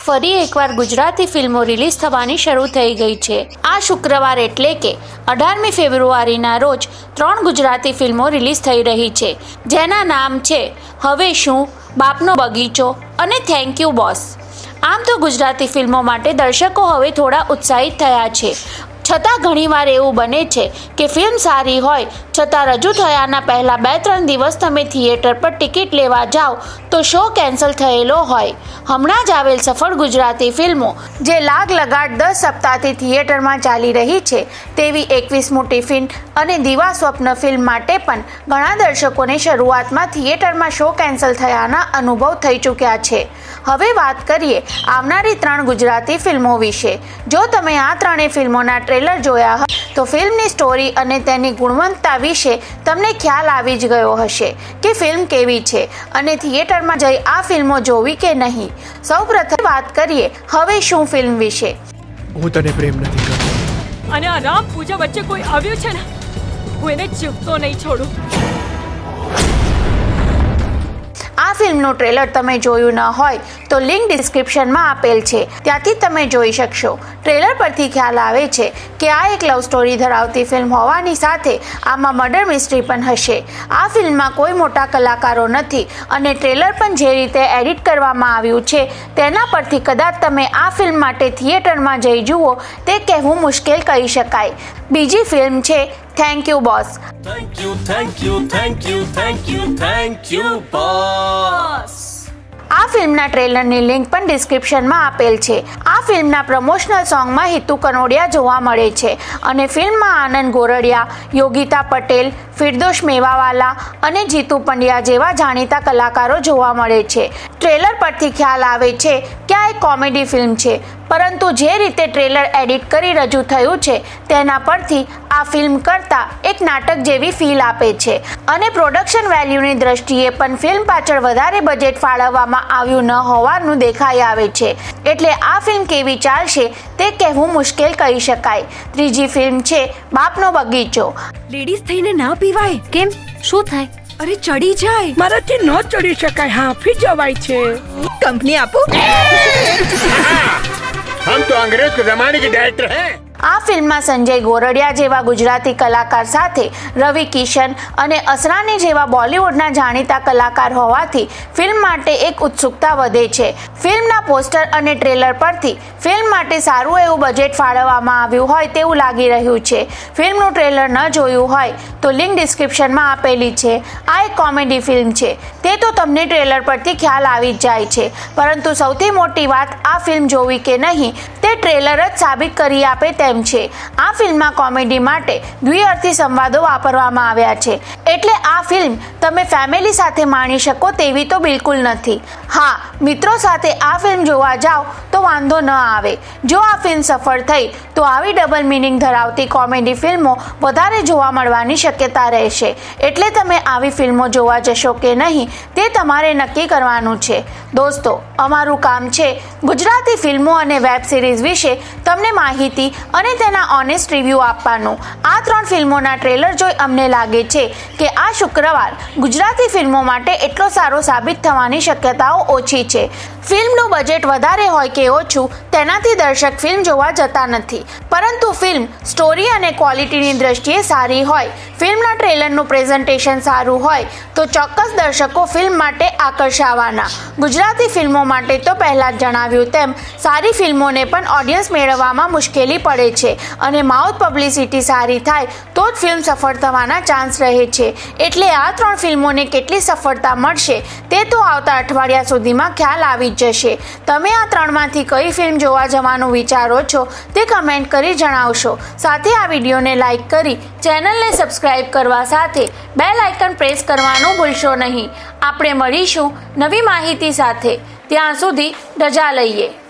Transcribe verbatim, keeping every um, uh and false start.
ફરી એકવાર ગુજરાતી ફિલ્મો રિલીઝ થવાની શરૂ થઈ ગઈ છે। આ શુક્રવાર એટલે કે અઢારમી ફેબ્રુઆરીના રોજ ત્રણ ગુજરાતી ફિલ્મો રિલીઝ થઈ રહી છે, જેના નામ છે હવે શું, બાપનો બગીચો અને થેન્ક યુ બોસ। આમ તો ગુજરાતી ફિલ્મો માટે દર્શકો હવે થોડા ઉત્સાહિત થયા છે, છતાં ઘણીવાર એવું બને છે કે ફિલ્મ સારી હોય છતાં રજૂ થયાના પહેલા બે ત્રણ દિવસ તમે થિયેટર પર ટિકિટ લેવા જાઓ તો શો કેન્સલ થયેલો હોય। હમણાં જ આવેલ સફળ ગુજરાતી ફિલ્મો જે લાગ લગાડ દસ સપ્તાહથી થિયેટરમાં ચાલી રહી છે તેવી એકવીસમું ટિફિન અને દીવા સ્વપ્ન ફિલ્મ માટે પણ ઘણા દર્શકોને શરૂઆતમાં થિયેટરમાં શો કેન્સલ થયાના અનુભવ થઈ ચૂક્યા છે। હવે વાત કરીએ આવનારી ત્રણ ગુજરાતી ફિલ્મો વિશે। જો તમે આ ત્રણેય ફિલ્મોના ટ્રેલર જોયા હોય તો ફિલ્મની સ્ટોરી અને તેની ગુણવત્તા વિશે તમને ખ્યાલ આવી જ ગયો હશે કે ફિલ્મ કેવી છે અને થિયેટરમાં જઈ આ ફિલ્મો જોવી કે નહીં। સૌપ્રથમ વાત કરીએ હવે શું ફિલ્મ વિશે। હું તને પ્રેમ નથી કરતો અને આ રામ પૂજા વચ્ચે કોઈ આવ્યું છે ને, હું એને જીવતો નહીં છોડું। આ ફિલ્મનું ટ્રેલર તમે જોયું ન હોય તો લિંક ડિસ્ક્રિપ્શનમાં આપેલ છે, ત્યાંથી તમે જોઈ શકશો। ટ્રેલર પરથી ખ્યાલ આવે છે કે આ એક લવ સ્ટોરી ધરાવતી ફિલ્મ હોવાની સાથે આમાં મર્ડર મિસ્ટ્રી પણ હશે। આ ફિલ્મમાં કોઈ મોટા કલાકારો નથી અને ટ્રેલર પણ જે રીતે એડિટ કરવામાં આવ્યું છે તેના પરથી કદાચ તમે આ ફિલ્મ માટે થિયેટરમાં જઈ જુઓ તે કહેવું મુશ્કેલ કહી શકાય। બીજી ફિલ્મ છે thank you boss. Thank you, thank you, thank you, thank you, thank you, boss. આ ફિલ્મના ટ્રેલરની લિંક પણ ડિસ્ક્રિપ્શનમાં આપેલ છે। આ ફિલ્મના પ્રમોશનલ સોંગમાં હિતુ કનોડિયા જોવા મળે છે અને ફિલ્મમાં આનંદ ગોરડિયા, યોગિતા પટેલ, ફિરદોશ મેવાવાલા અને જીતુ પંડ્યા જેવા જાણીતા કલાકારો જોવા મળે છે। ટ્રેલર પરથી ખ્યાલ આવે છે કે આ એક કોમેડી ફિલ્મ છે, પરંતુ જે રીતે ટ્રેલર એડિટ કરી રજૂ થયું છે તેના પરથી આ ફિલ્મ કરતાં એક નાટક જેવી ફીલ આપે છે અને પ્રોડક્શન વેલ્યુની દ્રષ્ટિએ પણ ફિલ્મ પાછળ વધારે બજેટ ફાળવવામાં આવ્યું ન હોવાનું દેખાઈ આવે છે, એટલે આ ફિલ્મ કેવી ચાલશે તે કહેવું મુશ્કેલ કહી શકાય। ત્રીજી ફિલ્મ છે બાપનો બગીચો। લેડીઝ થઈને ના પીવાય। કેમ, શું થાય? અરે ચડી જાય। મારાથી ન ચડી શકાય, હાફી જવાય છે। કંપની આપો। हम तो अंग्रेज के जमाने के डायरेक्टर हैं। આ ફિલ્મમાં સંજય ગોરડિયા જેવા ગુજરાતી કલાકાર સાથે રવિ કિશન અને અસરાની જેવા બોલિવૂડના જાણીતા કલાકાર હોવાથી ફિલ્મ માટે એક ઉત્સુકતા વધે છે। ફિલ્મના પોસ્ટર અને ટ્રેલર પરથી ફિલ્મ માટે સારું એવું બજેટ ફાળવવામાં આવ્યું હોય તેવું લાગી રહ્યું છે। ફિલ્મનું ટ્રેલર ન જોયું હોય તો લિંક ડિસ્ક્રિપ્શનમાં આપેલી છે। આ એક કોમેડી ફિલ્મ છે તે તો તમને ટ્રેલર પરથી ખ્યાલ આવી જ જાય છે, પરંતુ સૌથી મોટી વાત આ ફિલ્મ જોવી કે નહીં તે ટ્રેલર જ સાબિત કરી આપે તેમ છે। આ ફિલ્મમાં કોમેડી માટે દ્વિઅર્થી સંવાદો વાપરવામાં આવ્યા છે, એટલે આ ફિલ્મ તમે ફેમિલી સાથે માણી શકો તેવી તો બિલકુલ નથી। હા, મિત્રો સાથે આ ફિલ્મ જોવા જાઓ તો વાંધો ન આવે। જો આ ફિલ્મ સફળ થઈ તો આવી ડબલ મિનિંગ ધરાવતી કોમેડી ફિલ્મો વધારે જોવા મળવાની શક્યતા રહેશે, એટલે તમે આવી ફિલ્મો જોવા જશો કે નહીં તે તમારે નક્કી કરવાનું છે। દોસ્તો, અમારું કામ છે ગુજરાતી ફિલ્મો અને વેબ સિરીઝ વિશે તમને માહિતી અને તેના ઓનેસ્ટ રિવ્યૂ આપવાનું। આ ત્રણ ફિલ્મોના ટ્રેલર જોઈ અમને લાગે છે કે આ શુક્રવાર ગુજરાતી ફિલ્મો માટે એટલો સારો સાબિત થવાની શક્યતાઓ ઓછી છે। ફિલ્મનું બજેટ વધારે હોય કે ઓછું તેનાથી દર્શક ફિલ્મ જોવા જતા નથી, પરંતુ ફિલ્મ સ્ટોરી અને ક્વોલિટીની દ્રષ્ટિએ સારી હોય, ફિલ્મના ટ્રેલરનું પ્રેઝન્ટેશન સારું હોય તો ચોક્કસ દર્શકો ફિલ્મ માટે આકર્ષાવાના। ગુજરાતી ફિલ્મો માટે તો પહેલાં જ જણાવ્યું તેમ સારી ફિલ્મોને પણ ઓડિયન્સ મેળવવામાં મુશ્કેલી પડે છે અને માઉથ પબ્લિસિટી સારી થાય તો જ ફિલ્મ સફળ થવાના ચાન્સ રહે છે, એટલે આ ત્રણ ફિલ્મોને કેટલી સફળતા મળશે તે તો આવતા અઠવાડિયા સુધીમાં ખ્યાલ આવી જ જશે। તમે આ ત્રણમાંથી કઈ ફિલ્મ જોવા જવાનું વિચારો છો તે કમેન્ટ કરી જણાવશો। સાથે આ વિડીયોને લાઇક કરી ચેનલને સબસ્ક્રાઇબ કરવા સાથે બેલ આઇકન પ્રેસ કરવાનું ભૂલશો નહીં। આપણે મળીશું નવી માહિતી સાથે, ત્યાં સુધી રજા લઈએ।